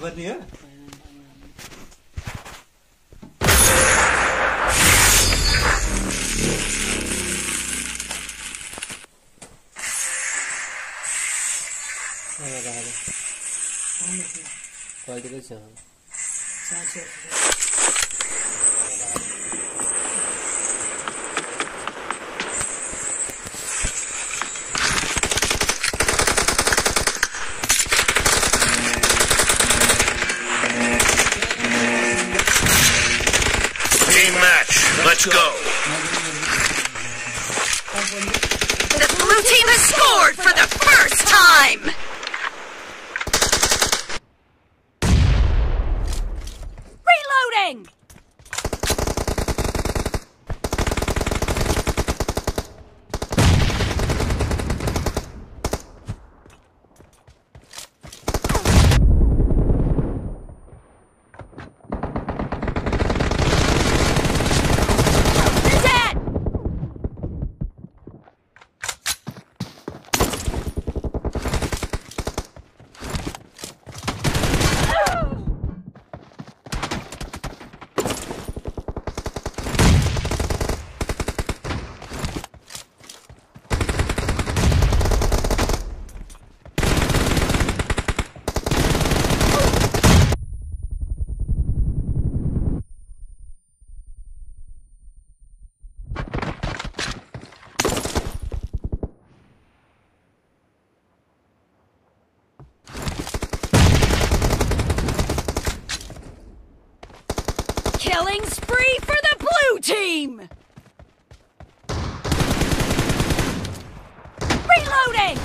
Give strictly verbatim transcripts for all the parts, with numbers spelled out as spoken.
पर्ने हो क्वालिटी कैसे है Team match, let's go. The blue team has scored for the first time. Reloading! Killing spree for the blue team! Reloading!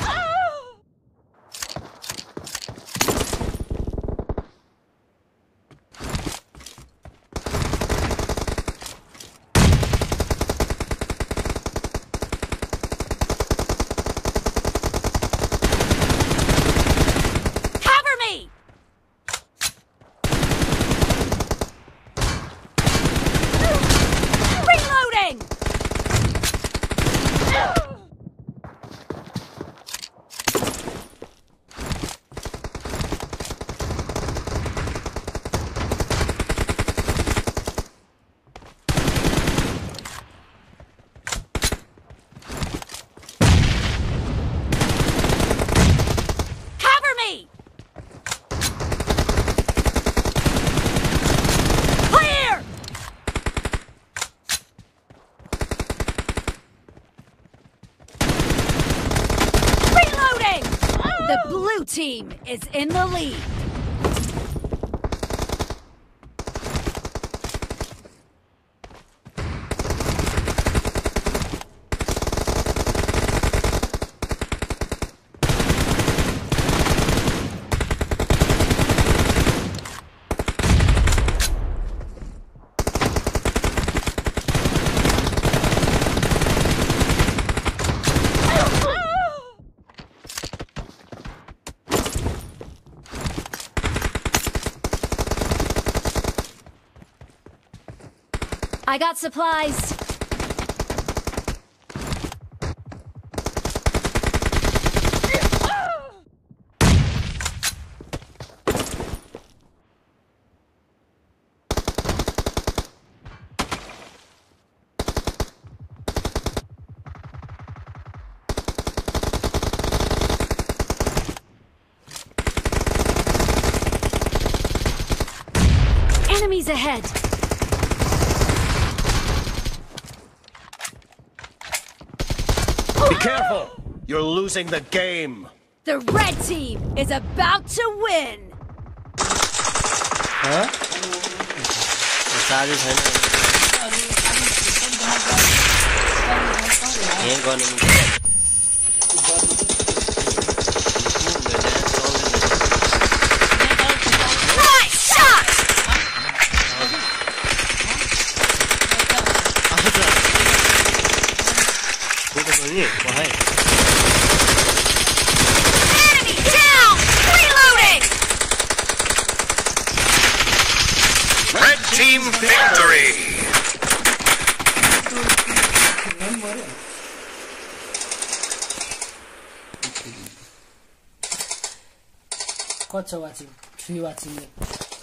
Cover me! Reloading! Cover me! Clear! Reloading! The blue team is in the lead. I got supplies. Enemies ahead. Be careful! You're losing the game. The red team is about to win. Huh? Charge छैन यहाँ गर्ने Nice shot! Enemy down! Reloading! Red team victory! What's watching? free watching it.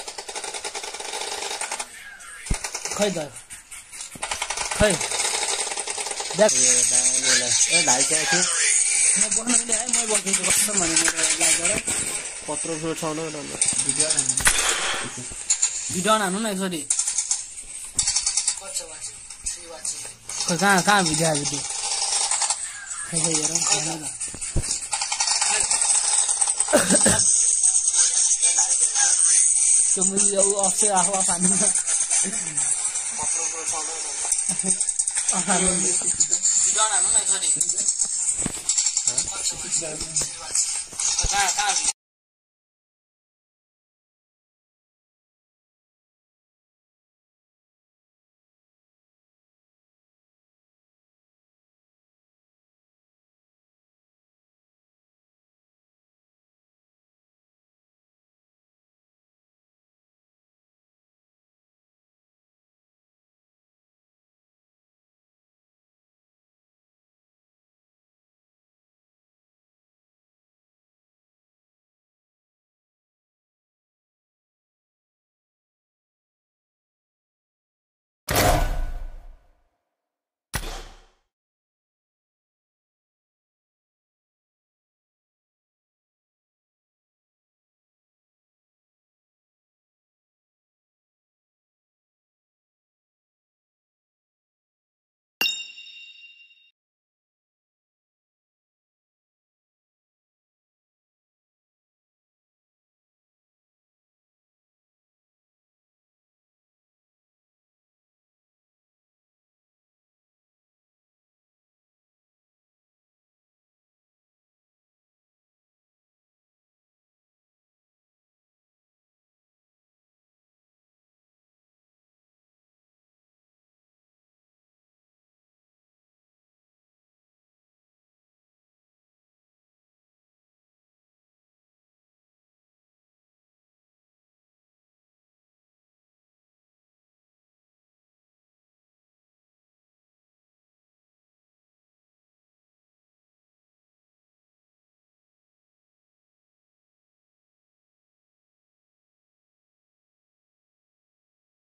Khơi rồi. Khơi. That. ए भाइ चाहिँ के म बस्न मिले है म बसेको कस्तो भने मेरो लाइक गरे पत्र छोड्छौँ न भिडियो हान्नु भिडियो हान्नु न एकचोटि खै कहाँ कहाँ भिडियो हाल्यो त्यो खै खै हेरौँ हेर्नु न त्यो मैले यो अफसे आफू आफू हान्नु न भिडियो हान्नु न एकचोटि कहाँ कहाँ